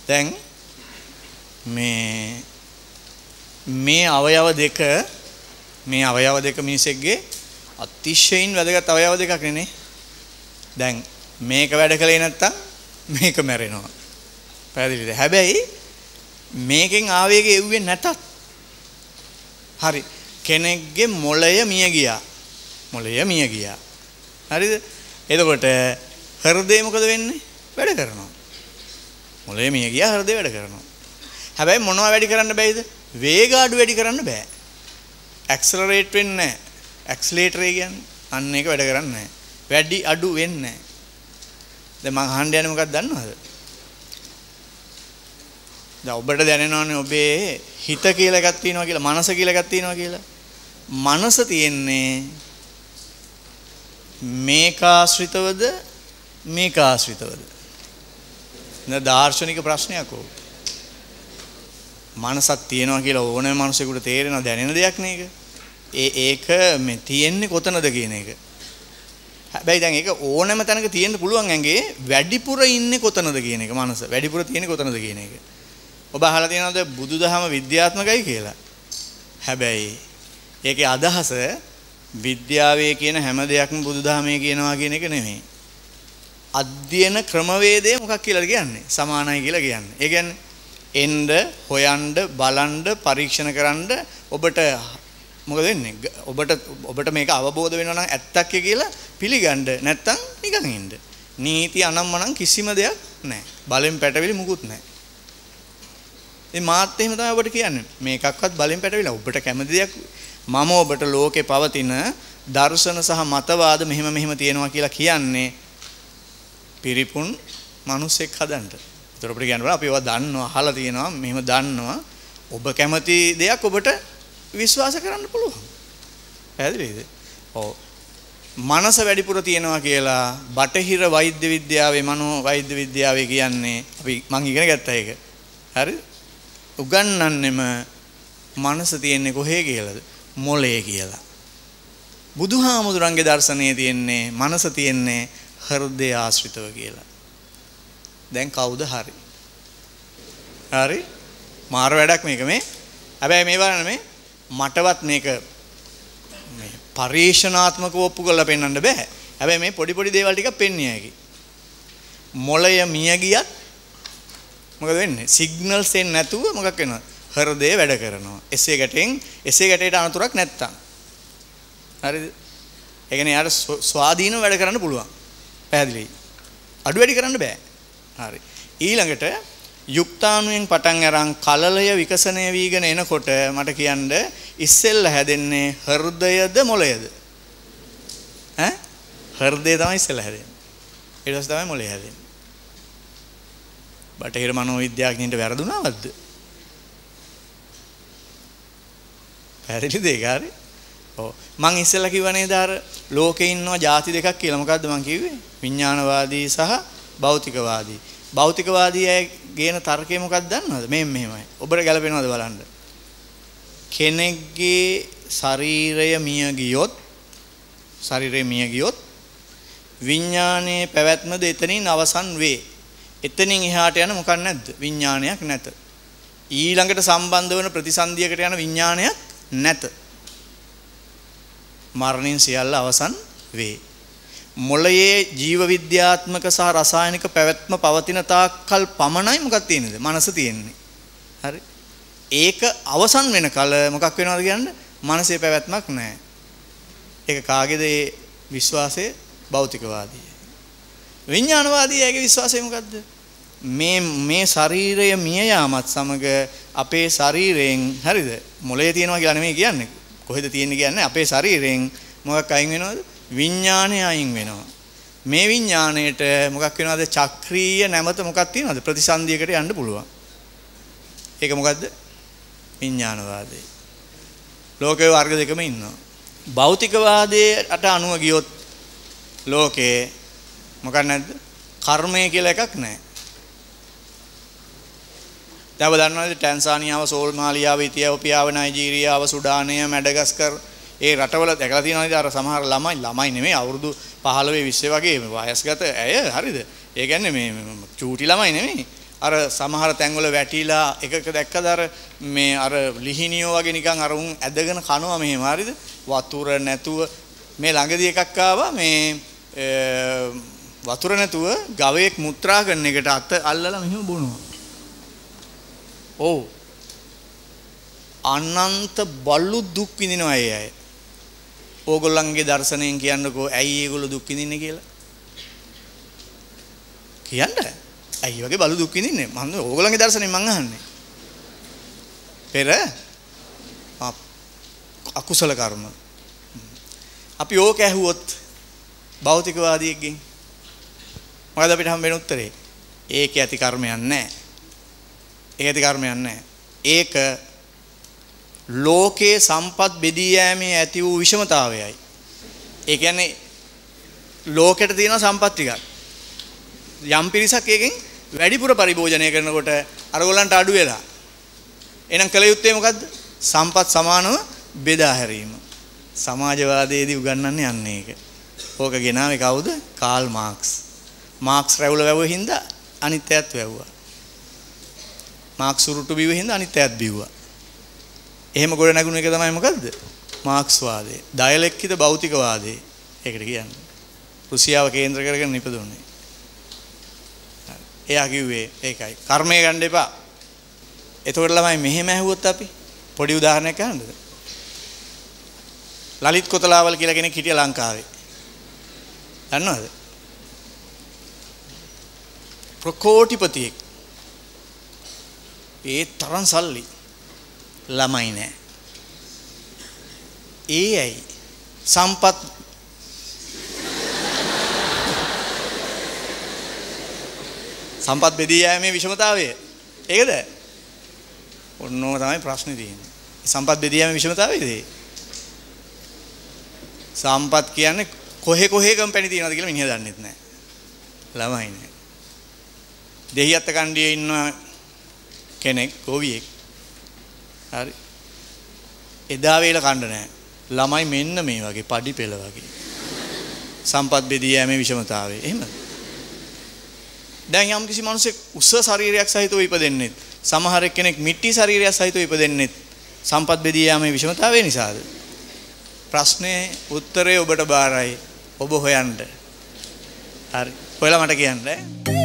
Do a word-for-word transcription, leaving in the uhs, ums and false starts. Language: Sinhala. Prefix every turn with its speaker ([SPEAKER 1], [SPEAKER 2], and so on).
[SPEAKER 1] දැන් මේ මේ අවයව දෙක මේ අවයව දෙක මිනිසෙක්ගේ අතිශයින් වැදගත් අවයව දෙකක් නේ. දැන් මේක වැඩ කළේ නැත්තම් මේක මැරෙනවා. පැහැදිලිද? හැබැයි මේකෙන් ආවේගය එව්වේ නැතත් හරි කෙනෙක්ගේ මොළය මිය ගියා. මොළය මිය ගියා. හරිද? එතකොට හෘදේ මොකද වෙන්නේ? වැඩ කරනවා. මොළය මිය ගියා හෘදේ වැඩ කරනවා. හැබැයි මොනවා වැඩි කරන්න බැයිද? වේග අඩු වැඩි කරන්න බෑ. ඇක්සලරේට් වෙන්නේ නැහැ. ඇක්සලරේටර් කියන්නේ අන්න ඒක වැඩ කරන්නේ නැහැ. වැඩි අඩු වෙන්නේ නැහැ. දැන් මං අහන්න යන්නේ මොකක්ද දන්නවද? දැන් ඔබට දැනෙනවනේ ඔබේ හිත කියලා එකක් තියෙනවා කියලා, මනස කියලා එකක් තියෙනවා කියලා. මනස තියෙන්නේ මේකාශ්‍රිතවද මේකාශ්‍රිතවද? න දාර්ශනික ප්‍රශ්නයක් ඕක. මනසක් තියෙනවා කියලා ඕනෑම මිනිසෙකුට තේරෙනවා දැනෙන දෙයක් නේ ඒක. ඒ ඒක මේ තියෙන්නේ කොතනද කියන එක. හැබැයි දැන් ඒක ඕනෑම තැනක තියෙන්න පුළුවන් ඇඟේ වැඩිපුර ඉන්නේ කොතනද කියන එක. මනස වැඩිපුර තියෙන්නේ කොතනද කියන එක. ඔබ අහලා තියෙනවද බුදුදහම විද්‍යාත්මකයි කියලා? හැබැයි ඒකේ අදහස විද්‍යාවේ කියන හැම දෙයක්ම බුදුදහමේ කියනවා කියන එක නෙමෙයි. අධ්‍යයන ක්‍රමවේදය මොකක් කියලාද කියන්නේ? සමානයි කියලා කියන්නේ. ඒ කියන්නේ එන්න හොයන්න බලන්න පරීක්ෂණ කරන්න ඔබට මොකද වෙන්නේ? ඔබට ඔබට මේක අවබෝධ වෙනවා නම් ඇත්තක් කියලා පිළිගන්න නැත්තම් නිකන් ඉන්න. නීති අනම්මනම් කිසිම දෙයක් නැහැ. බලෙන් පැටවිලි මුකුත් නැහැ. මේ මාත් එහෙම තමයි ඔබට කියන්නේ. මේකක්වත් බලෙන් පැටවිලා ඔබට කැමති දෙයක් මම ඔබට ලෝකේ පවතින දර්ශන සහ මතවාද මෙහෙම මෙහෙම තියෙනවා කියලා කියන්නේ පිරිපුන් මිනිස්සෙක් හදන්න. ඒතර අපිට කියන්න බෑ අපි ඒවා දන්නවා අහලා තියෙනවා මෙහෙම දන්නවා. ඔබ කැමති දෙයක් ඔබට විශ්වාස කරන්න පුළුවන්. පැහැදිලිද? ඔව්. මනස වැඩිපුර තියෙනවා කියලා බටහිර වෛද්‍ය විද්‍යාවේ මනෝ වෛද්‍ය විද්‍යාවේ කියන්නේ අපි මං ඉගෙන ගත්තා ඒක. හරිද? උගන්වන්නෙම මනස තියෙන්නේ කොහේ කියලාද? මොළේ කියලා. බුදුහාමුදුරන්ගේ දර්ශනයේ තියෙන්නේ මනස තියෙන්නේ හෘදය ආශ්‍රිතව කියලා. දැන් කවුද හරි? හරි? මාර වැඩක් මේක මේ. හැබැයි මේ බලන්න මේ මටවත් මේක මේ පරීක්ෂණාත්මකව ඔප්පු කරලා පෙන්වන්න බෑ. හැබැයි මේ පොඩි පොඩි දේවල් ටිකක් පෙන්වන්නේ හැකි. මොළය මිය ගියත් මොකද වෙන්නේ? සිග්නල්ස් එන්නේ නැතුව මොකක් වෙනවද? හෘදය වැඩ කරනවා. එසේ ගැටෙන් එසේ ගැටේට අනතුරක් නැත්තම්. හරිද? ඒ කියන්නේ යාට ස්වාධීනව වැඩ කරන්න පුළුවන්. පැහැදිලියි. අඩු වැඩි කරන්න බෑ. හරි. ඊළඟට යුක්තාණුවෙන් පටන් අරන් කලලය විකසනය වීගෙන එනකොට මට කියන්න ඉස්සෙල්ල හැදෙන්නේ හෘදයද මොළයද? ඈ? හෘදය තමයි ඉස්සෙල්ල හැදෙන්නේ. ඊට පස්සේ තමයි මොළය හැදෙන්නේ. බටහිර මනෝවිද්‍යාඥයින්ට වැරදුනවද? පැහැදිලිද ඒක හරි? ඔව්. මං ඉස්සෙල්ලා කිව්වා නේද අර ලෝකේ ඉන්නවා ಜಾති දෙකක් කියලා. මොකද්ද මං කිව්වේ? විඥානවාදී සහ භෞතිකවාදී. භෞතිකවාදී අය ගේන තර්කය මොකක්ද දන්නවද? මේ මෙහෙමයි. ඔබට ගැලපෙනවද බලන්න. කෙනෙක්ගේ ශරීරය මිය ගියොත් ශරීරය මිය ගියොත් විඥානයේ පැවැත්මද එතනින් අවසන් වේ. එතනින් එහාට යන මොකක් නැද්ද? විඥානයක් නැත. ඊළඟට සම්බන්ධ වෙන ප්‍රතිසන්දියකට යන විඥානයක් නැත. මරණින් සියල්ල අවසන් වේ. මොළයේ ජීව විද්‍යාත්මක සහ රසායනික පැවැත්ම පවතින තාක්කල් පමණයි මොකක් තියෙනේද? මනස තියෙන්නේ. හරි. ඒක අවසන් වෙන කල මොකක් වෙනවද කියන්නේ? මනසේ පැවැත්මක් නැහැ. ඒක කාගේද ඒ විශ්වාසය? භෞතිකවාදී. විඥානවාදීගේ විශ්වාසය මොකද්ද? මේ මේ ශරීරය මිය යාමත් සමග අපේ ශරීරයෙන් හරිද? මොළයේ තියෙනවා කියලා නෙමෙයි කියන්නේ. කොහෙද තියෙන්නේ කියන්නේ අපේ ශරීරයෙන් මොකක් අයින් වෙනවද? විඥානය අයින් වෙනවා. මේ විඥාණයට මොකක් වෙනවද? චක්‍රීය නැමත මොකක් තියෙනවද? ප්‍රතිසන්දියකට යන්න පුළුවන්. ඒක මොකද්ද? විඥානවාදය. ලෝකේ වර්ග දෙකම ඉන්නවා. භෞතිකවාදයට අනුව ගියොත් ලෝකේ මොකක් නැද්ද? කර්මය කියලා එකක් නැහැ. දැන් ඔබ දන්නවද ටැන්සානියාව, සෝමාලියාව, ඉතියෝපියාව, නයිජීරියාව, සුඩානය, මැඩගස්කර් ඒ රටවල දැකලා තියෙනවද අර සමහර ළමයි ළමයි නෙමෙයි අවුරුදු පහළොව විස්ස වගේ වයස්ගත ඇය හරිද? ඒ කියන්නේ මේ චූටි ළමයි නෙමෙයි. අර සමහර තැන්වල වැටිලා එකක දැක්කද අර මේ අර ලිහිනියෝ වගේ නිකන් අර උන් ඇදගෙන කනවා මෙහෙම හරිද? වතුර නැතුව මේ ළඟදී එකක් ආවා මේ වතුර නැතුව ගවයෙක් මුත්‍රා කරන එකට අත අල්ලලා මෙහෙම බොනවා. ඔව්. අනන්ත බලු දුක් විඳිනවා ඒ අය. ඕගොල්ලන්ගේ දර්ශනයෙන් කියන්නකෝ ඇයි ඒගොල්ලෝ දුක් විඳින්නේ කියලා. කියන්න. ඇයි වගේ බලු දුක් විඳින්නේ? මම ඕගොල්ලන්ගේ දර්ශනයෙන් මං අහන්නේ. පෙර අකුසල කර්ම. අපි ඕක ඇහුවොත් භෞතිකවාදියෙක්ගෙන් මොකද අපිට හම්බෙන උත්තරේ? ඒකේ ඇති කර්මයක් නැහැ. ඒක ඇති කර්මයක් නැහැ. ඒක ලෝකේ සම්පත් බෙදී යෑමේ ඇති වූ විෂමතාවයයි. ඒ කියන්නේ ලෝකෙට තියෙන සම්පත් ටිකක්. යම් පිරිසක් එකෙන් වැඩිපුර පරිභෝජනය කරනකොට අරගොල්ලන්ට අඩු වෙලා. එහෙනම් කල යුත්තේ මොකද්ද? සම්පත් සමානව බෙදා හැරීම. සමාජවාදයේදී උගන්වන්නේ අන්නේ ඒක. ඕක ගෙනාවේ කවුද? Karl Marx. මාක්ස් රැවුල වැවුව හින්දා අනිත් ඇත් වැවුවා. මාක්ස් උරුට්ටු බිව්ව හින්දා අනිත් ඇත් බිව්වා. එහෙම ගොඩ නැගුණ එක තමයි මොකද්ද? මාක්ස්වාදය. ඩයලෙක්ටික භෞතිකවාදය. ඒකට කියන්නේ. රුසියාව කේන්ද්‍ර කරගෙන නිපදුනේ. එයා කිව්වේ ඒකයි. කර්මය ගන්න එපා. එතකොට ළමයි මෙහෙම ඇහුවොත් අපි පොඩි උදාහරණයක් ගන්නද? ලලිත් කොතලාවල් කියලා කෙනෙක් හිටිය ලංකාවේ. දන්නවද? ප්‍රකෝටිපතියෙක්. ඒ තරම් සල්ලි ළමයි නෑ. ඒ ඇයි සම්පත් සම්පත් බෙදී යෑමේ විෂමතාවය. ඒකද? ඔන්නෝම තමයි ප්‍රශ්නේ තියෙන්නේ. සම්පත් බෙදී යෑමේ විෂමතාවයද? සම්පත් කියන්නේ කොහෙ කොහෙ කම්පැනි තියනවද කියලා මිනිහා දන්නෙත් නෑ. ළමයි නෑ. දෙහියත් කණ්ඩියේ ඉන්න කෙනෙක් ගෝවියෙක්. හරි. එදා වේල කණ්ඩ නෑ. ළමයි මෙන්න මේ වගේ පඩි පෙළ වගේ. සම්පත් බෙදී යෑමේ විෂමතාවය. එහෙමද? දැන් යම් කිසි මිනිසෙක් උස ශරීරයක් සහිතව ඉපදෙන්නේ සමහර කෙනෙක් මිට්ටි ශරීරයක් සහිතව ඉපදෙන්නේ සම්පත් බෙදී යාමේ විෂමතාවය නිසාද? ප්‍රශ්නේ උත්තරේ ඔබට බාරයි. ඔබ හොයන්න. හරි. ඔයාලා මට කියන්න.